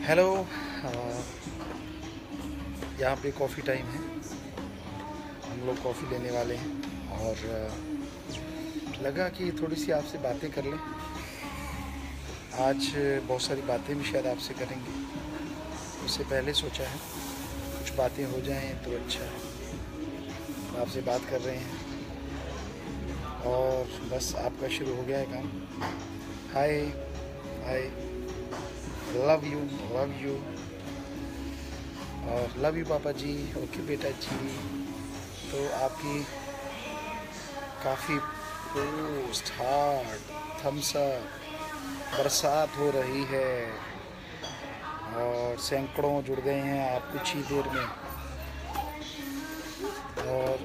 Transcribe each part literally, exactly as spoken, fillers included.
Hello, यहाँ पे coffee time है। हम लोग कॉफ़ी लेने वाले हैं और लगा कि थोड़ी सी आपसे बातें कर लें। आज बहुत सारी बातें भी शायद आपसे करेंगे, उससे पहले सोचा है कुछ बातें हो जाएं तो अच्छा है। आपसे बात कर रहे हैं और बस आपका शुरू हो गया है काम। Hi hi, love you love you और लव यू पापा जी। ओके बेटा जी। तो आपकी काफ़ी पोस्ट हार्ट थम्स अप बरसात हो रही है और सैकड़ों जुड़ गए हैं आप कुछ ही देर में। और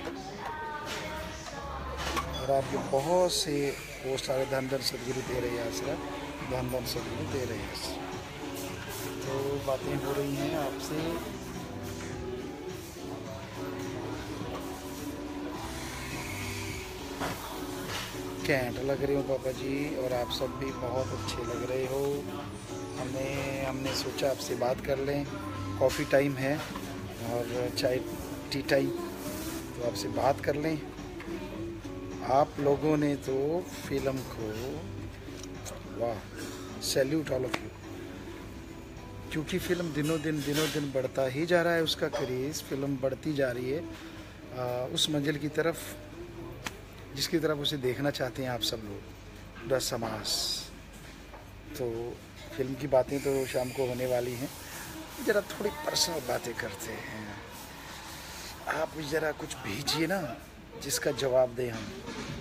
और आपके बहुत से पोस्ट आ रहे, धन धन सदगुरु दे रहे हैं आसरा, धन धन सदगुरु दे रहे हैं। तो बातें हो रही हैं आपसे। कैंट लग रहे हो पापा जी और आप सब भी बहुत अच्छे लग रहे हो। हमें हमने सोचा आपसे बात कर लें। कॉफ़ी टाइम है और चाय टी टाइम, तो आपसे बात कर लें। आप लोगों ने तो फिल्म को, वाह, सैल्यूट ऑल ऑफ यू, क्योंकि फ़िल्म दिनों दिन दिनों दिन बढ़ता ही जा रहा है, उसका क्रेज़, फिल्म बढ़ती जा रही है आ, उस मंजिल की तरफ जिसकी तरफ उसे देखना चाहते हैं आप सब लोग, द समाज। तो फिल्म की बातें तो शाम को होने वाली हैं। ज़रा थोड़ी पर्सनल बातें करते हैं। आप ज़रा कुछ भेजिए ना जिसका जवाब दें हम।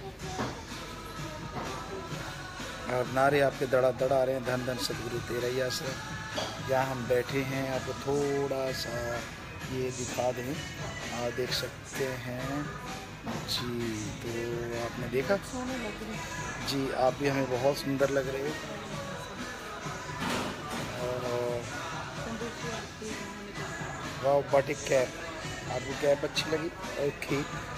और नारे आपके दड़ा दड़ा आ रहे हैं, धन धन सदगुरु तेरैया से। यहाँ हम बैठे हैं, आपको थोड़ा सा ये दिखा दें, आप देख सकते हैं जी। तो आपने देखा जी, आप भी हमें बहुत सुंदर लग रहे हो। वाह, बट एक कैप, आपको कैप अच्छी लगी? Okay.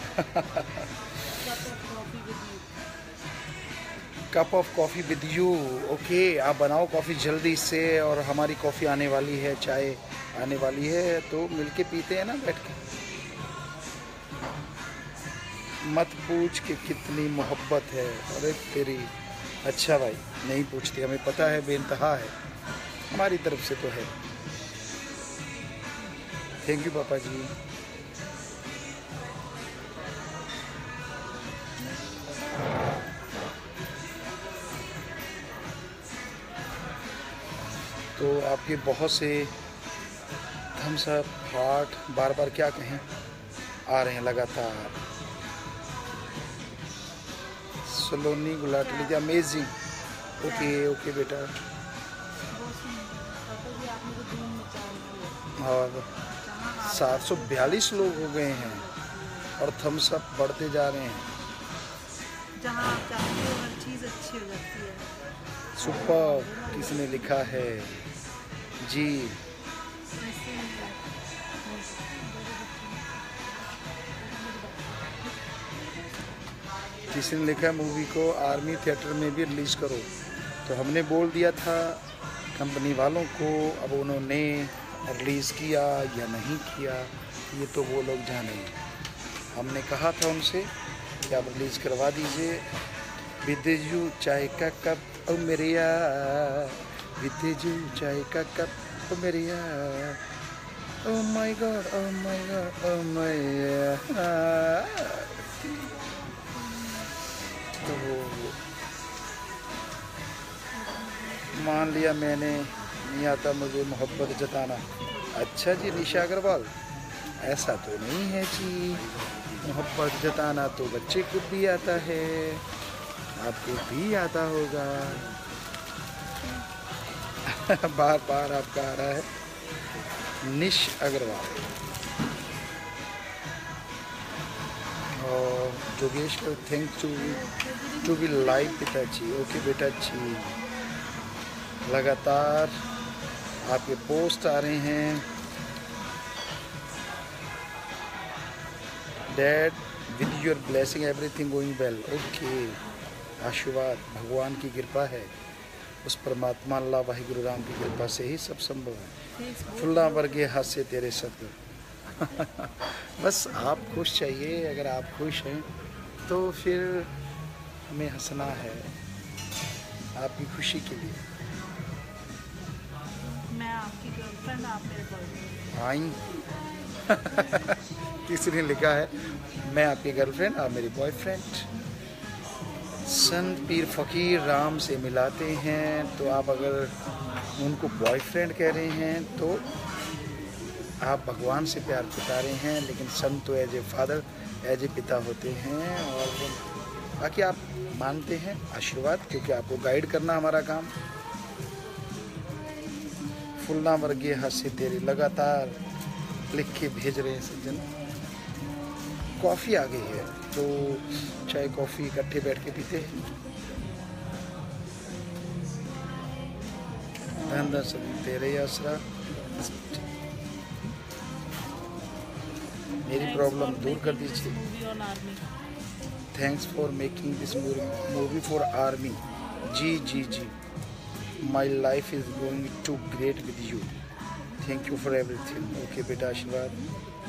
Cup of coffee with you. Okay, आप बनाओ कॉफ़ी जल्दी से और हमारी कॉफ़ी आने वाली है, चाय आने वाली है, तो मिलके पीते हैं ना बैठ के। मत पूछ के कितनी मोहब्बत है। अरे तेरी, अच्छा भाई नहीं पूछते, हमें पता है, बेइंतहा है, हमारी तरफ से तो है। थैंक यू पापा जी। तो आपके बहुत से थम्स अप हार्ट, बार बार क्या कहें, आ रहे हैं लगातार। सलोनी गुलाट लीजिए, अमेजिंग। ओके ओके बेटा। और सात सौ बयालीस लोग हो गए हैं और थम्स अप बढ़ते जा रहे हैं। जहाँ आप चाहते हो हर चीज़ अच्छी हो जाती है। सुपर, किसने लिखा है जी? किसी ने लिखा मूवी को आर्मी थिएटर में भी रिलीज़ करो, तो हमने बोल दिया था कंपनी वालों को, अब उन्होंने रिलीज़ किया या नहीं किया ये तो वो लोग जाने। हमने कहा था उनसे कि आप रिलीज़ करवा दीजिए। विद्यु चाय का कप ओ मेरे यार, विद्यु चाय का कप ओ मेरे यार, oh my god oh my god oh my यार। तो मान लिया मैंने, नहीं आता मुझे मोहब्बत जताना। अच्छा जी निशा अग्रवाल, ऐसा तो नहीं है जी, मोहब्बत जताना तो बच्चे को भी आता है, आपको भी आता होगा। बार बार आपका आ रहा है निश अग्रवाल। और जोगेश का thank to to be live पिताजी। ओके बेटा जी, लगातार आपके पोस्ट आ रहे हैं। Dad with your blessing everything going well. Okay, आशीर्वाद, भगवान की कृपा है, उस परमात्मा अल्लाह वाहिगुरु राम की कृपा से ही सब संभव है। फुल्ला वर्गे हास्य तेरे सतगुर। बस आप खुश चाहिए, अगर आप खुश हैं तो फिर हमें हंसना है आपकी खुशी के लिए। मैं आपकी गर्लफ्रेंड, आप मेरे बॉयफ्रेंड। आई किसी ने लिखा है मैं आपकी गर्लफ्रेंड आप मेरी बॉयफ्रेंड। संत पीर फकीर राम से मिलाते हैं, तो आप अगर उनको बॉयफ्रेंड कह रहे हैं तो आप भगवान से प्यार जता रहे हैं, लेकिन संत तो as a father as a पिता होते हैं। और बाकी आप मानते हैं आशीर्वाद, क्योंकि आपको गाइड करना हमारा काम। फुल्ला वर्गे हास्य तेरे लगातार लिख के भेज रहे हैं सज्जन। कॉफ़ी आ गई है तो चाय कॉफ़ी इकट्ठे बैठ के पीते हैं। धन धन सब तेरे आसरा। मेरी प्रॉब्लम दूर कर दीजिए। Thanks for making this movie for army. जी जी जी, my life is going to great with you. Thank you for everything. Okay बेटा, आशीर्वाद।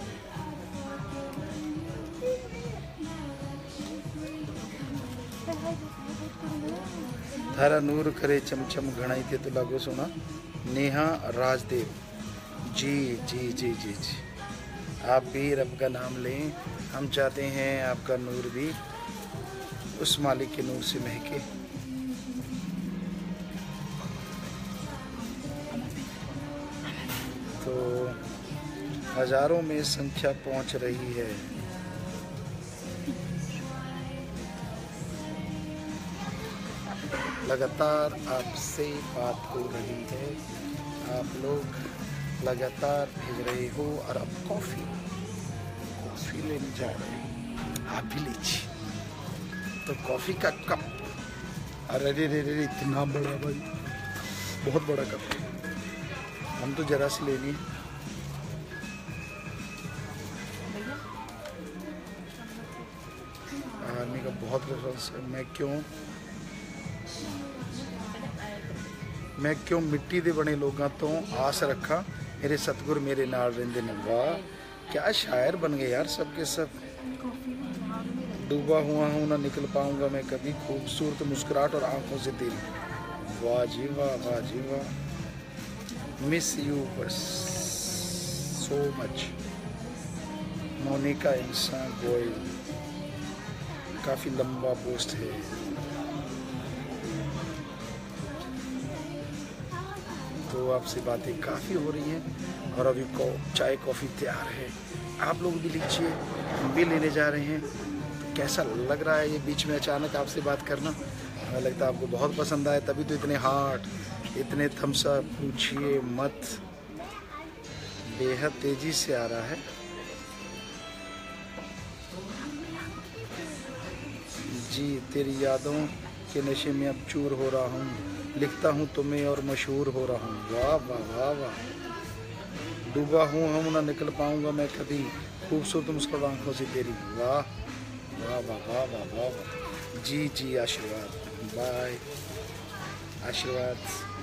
थारा नूर करे चमचम घणाई थे तो लागो सुना। नेहा राजदेव जी जी जी जी जी, आप भी रब का नाम लें। हम चाहते हैं आपका नूर भी उस मालिक के नूर से महके। तो हजारों में संख्या पहुंच रही है। लगातार आपसे बात हो रही है, आप लोग लगातार भेज रहे हो। और अब कॉफ़ी कॉफ़ी लेने जा रहे हैं, आप भी लीजिए। तो कॉफ़ी का कप, अरे रे रे रे इतना बड़ा भाई, बहुत बड़ा कप है। हम तो जरा सी लेनी है। आर्मी का बहुत रेफरेंस है। मैं क्यों मैं क्यों मिट्टी दे बने लोगों तो आस रखा, मेरे सतगुर मेरे नाल रेंदे ने। वाह, क्या शायर बन गए यार सब के सब। डूबा हुआ हूँ ना निकल पाऊंगा मैं कभी, खूबसूरत मुस्कुराहट और आंखों से तेरी। वाह जी वाह, वाह जी वाह। मिस यू बस सो मच। मोनिका इंसान गोयल, काफ़ी लंबा पोस्ट है। तो आपसे बातें काफ़ी हो रही हैं और अभी को चाय कॉफ़ी तैयार है। आप लोग भी लीजिए, हम भी लेने जा रहे हैं। तो कैसा लग रहा है ये बीच में अचानक आपसे बात करना? हमें लगता है आपको बहुत पसंद आए, तभी तो इतने हार्ट, इतने थम्स अप। पूछिए मत, बेहद तेज़ी से आ रहा है। जी, तेरी यादों के नशे में अब चूर हो रहा हूँ, लिखता हूँ तुम्हें और मशहूर हो रहा हूँ। वाह वाह वाह वाह। डूबा हूँ हम ना निकल पाऊँगा मैं कभी, खूबसूरत मुस्कुराहट आंखों से तेरी। वाह वाह वाह वाह वाह वाह। जी जी, आशीर्वाद, बाय, आशीर्वाद।